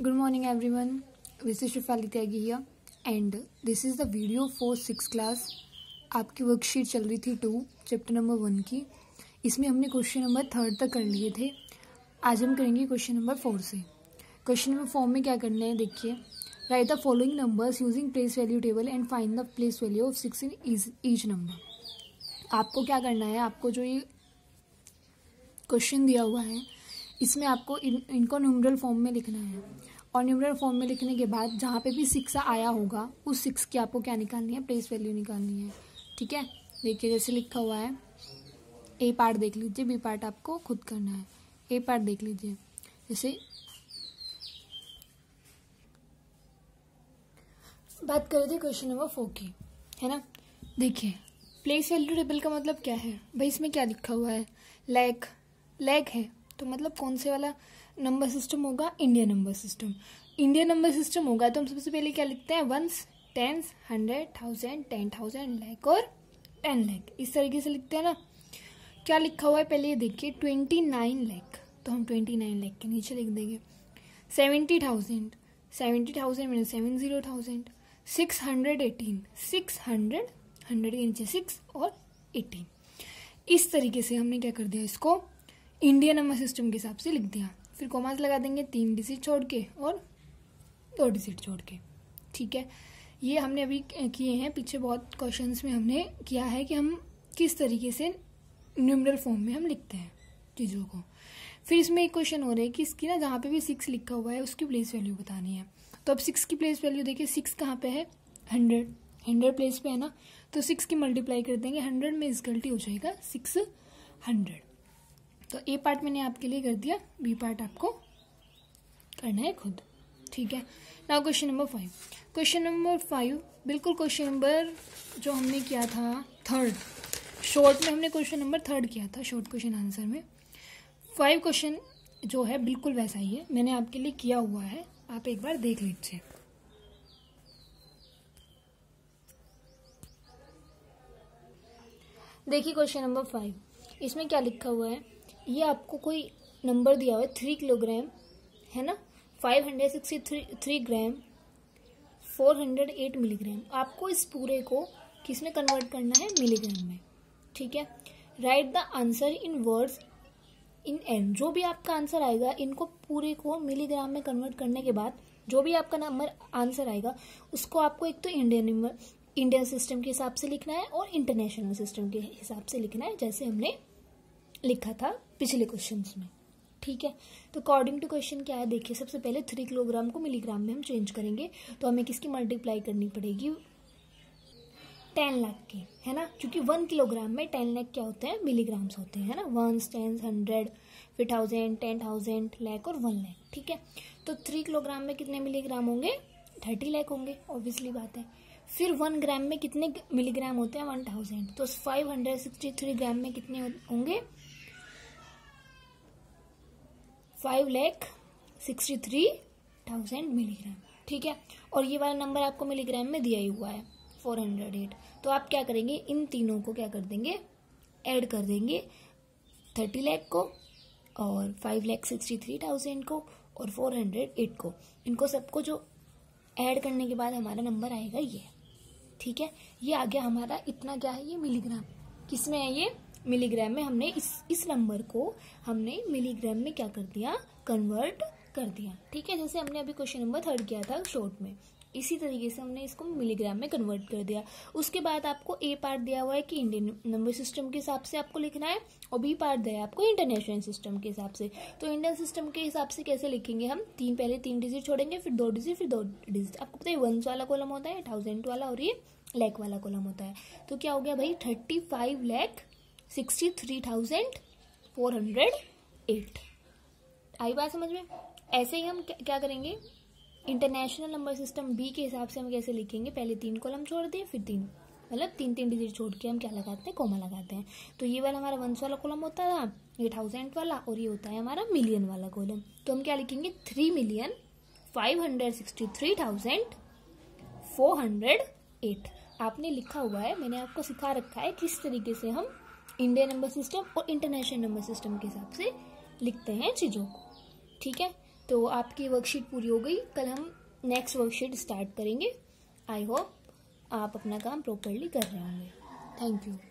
Good morning everyone. This is Shifali Tyagi here and this is the video for 6th class. आपकी worksheet चल रही थी 2 chapter number 1 की. इसमें हमने क्वेश्चन नंबर 3 तक कर लिए थे. आज हम करेंगे क्वेश्चन नंबर 4 से. क्वेश्चन नंबर 4 में क्या करना है देखिए. Write the following numbers using place value table and find the place value of 6 in each number. आपको क्या करना है, आपको जो ये क्वेश्चन दिया हुआ है इसमें आपको इनको न्यूमरल फॉर्म में लिखना है और न्यूमरल फॉर्म में लिखने के बाद जहाँ पे भी 6 आया होगा उस 6 की आपको क्या निकालनी है, प्लेस वैल्यू निकालनी है. ठीक है, देखिए जैसे लिखा हुआ है. ए पार्ट देख लीजिए, बी पार्ट आपको खुद करना है. ए पार्ट देख लीजिए, जैसे बात कर रहे थे क्वेश्चन नंबर 4 की, है ना. देखिए प्लेस वैल्यू टेबल का मतलब क्या है भाई, इसमें क्या लिखा हुआ है, लैक है तो मतलब कौन से वाला नंबर सिस्टम होगा, Indian number system. Indian number system होगा तो हम सबसे पहले क्या लिखते हैं, वंस, टेंस, 100, 1000, 10,000, लाख और 10 लाख, इस तरीके से लिखते हैं ना. क्या लिखा हुआ है पहले ये देखिए, 29 लाख तो हम 29 लाख के नीचे लिख देंगे. 70,000 मैंने 70,000. 618 600 100 के नीचे 6 और 18. इस तरीके से हमने क्या कर दिया, इसको इंडियन नंबर सिस्टम के हिसाब से लिख दिया. फिर कॉमास लगा देंगे 3 डिजिट छोड़ के और 2 डिजिट छोड़ के. ठीक है, ये हमने अभी किए हैं. पीछे बहुत क्वेश्चंस में हमने किया है कि हम किस तरीके से न्यूमरल फॉर्म में हम लिखते हैं चीज़ों को. फिर इसमें एक क्वेश्चन हो रहा है कि इसकी ना जहाँ पे भी 6 लिखा हुआ है उसकी प्लेस वैल्यू बतानी है. तो अब 6 की प्लेस वैल्यू देखिए, 6 कहाँ पे है, 100 प्लेस पे है ना, तो 6 की मल्टीप्लाई कर देंगे 100 में, इस गलती हो जाएगा 600. तो ए पार्ट मैंने आपके लिए कर दिया, बी पार्ट आपको करना है खुद. ठीक है, now question number 5. Question number 5 बिल्कुल क्वेश्चन नंबर जो हमने किया था 3rd, शॉर्ट में हमने क्वेश्चन नंबर 3rd किया था, शॉर्ट क्वेश्चन आंसर में. 5 क्वेश्चन जो है बिल्कुल वैसा ही है, मैंने आपके लिए किया हुआ है, आप एक बार देख लीजिए. देखिए क्वेश्चन नंबर 5, इसमें क्या लिखा हुआ है, ये आपको कोई नंबर दिया हुआ है 3 किलोग्राम, है ना, 563 ग्राम, 408 मिलीग्राम. आपको इस पूरे को किस में कन्वर्ट करना है, मिलीग्राम में. ठीक है, write the answer in words in N. जो भी आपका आंसर आएगा इनको पूरे को मिलीग्राम में कन्वर्ट करने के बाद जो भी आपका नंबर आंसर आएगा उसको आपको एक तो इंडियन सिस्टम के हिसाब से लिखना है और इंटरनेशनल सिस्टम के हिसाब से लिखना है, जैसे हमने लिखा था पिछले क्वेश्चंस में. ठीक है, तो अकॉर्डिंग टू क्वेश्चन क्या है देखिए, सबसे पहले 3 किलोग्राम को मिलीग्राम में हम चेंज करेंगे तो हमें किसकी मल्टीप्लाई करनी पड़ेगी, 10 लाख की, है ना, क्योंकि 1 किलोग्राम में 10 लाख क्या होते हैं, मिलीग्राम्स होते हैं, है ना. 1, 10, 100, फिर 1000, 10,000, लाख और 1 लाख. ठीक है, तो 3 किलोग्राम में कितने मिलीग्राम होंगे, 30 लाख होंगे, ऑब्वियसली बात है. फिर 1 ग्राम में कितने मिलीग्राम होते हैं, 1000, तो 563 ग्राम में कितने होंगे, 5,63,000 मिलीग्राम. ठीक है, और ये वाला नंबर आपको मिलीग्राम में दिया ही हुआ है 408. तो आप क्या करेंगे, इन तीनों को क्या कर देंगे, ऐड कर देंगे, 30 लाख को और 5,63,000 को और 408 को. इनको सबको जो ऐड करने के बाद हमारा नंबर आएगा ये. ठीक है, ये आ गया हमारा, इतना क्या है, ये मिलीग्राम. किसमें है ये, मिलीग्राम में. हमने इस नंबर को हमने मिलीग्राम में क्या कर दिया, कन्वर्ट कर दिया. ठीक है, जैसे हमने अभी क्वेश्चन नंबर 3rd किया था शॉर्ट में, इसी तरीके से हमने इसको मिलीग्राम में कन्वर्ट कर दिया. उसके बाद आपको ए पार्ट दिया हुआ है कि इंडियन नंबर सिस्टम के हिसाब से आपको लिखना है और बी पार्ट दिया है आपको इंटरनेशनल सिस्टम के हिसाब से. तो इंडियन सिस्टम के हिसाब से कैसे लिखेंगे हम, पहले 3 डिजिट छोड़ेंगे, फिर 2 डिजिट, फिर 2 डिजिट. आपको पता है 1 वाला कॉलम होता है, 1000 वाला, और ये लाख वाला कॉलम होता है. तो क्या हो गया भाई, 35,63,408. आई बात समझ में. ऐसे ही हम क्या करेंगे, इंटरनेशनल नंबर सिस्टम बी के हिसाब से हम कैसे लिखेंगे, पहले 3 कॉलम छोड़ दिए, फिर 3 मतलब 3 डिजिट छोड़ के हम क्या लगाते हैं, कॉमा लगाते हैं. तो ये वाला हमारा 1 वाला कॉलम होता था, ये 1000 वाला, और ये होता है हमारा मिलियन वाला कॉलम. तो हम क्या लिखेंगे, 3,563,408. आपने लिखा हुआ है, मैंने आपको सिखा रखा है किस तरीके से हम इंडियन नंबर सिस्टम और इंटरनेशनल नंबर सिस्टम के हिसाब से लिखते हैं चीजों को. ठीक है, तो आपकी वर्कशीट पूरी हो गई। कल हम नेक्स्ट वर्कशीट स्टार्ट करेंगे। आई होप आप अपना काम प्रॉपरली कर रहे होंगे। Thank you.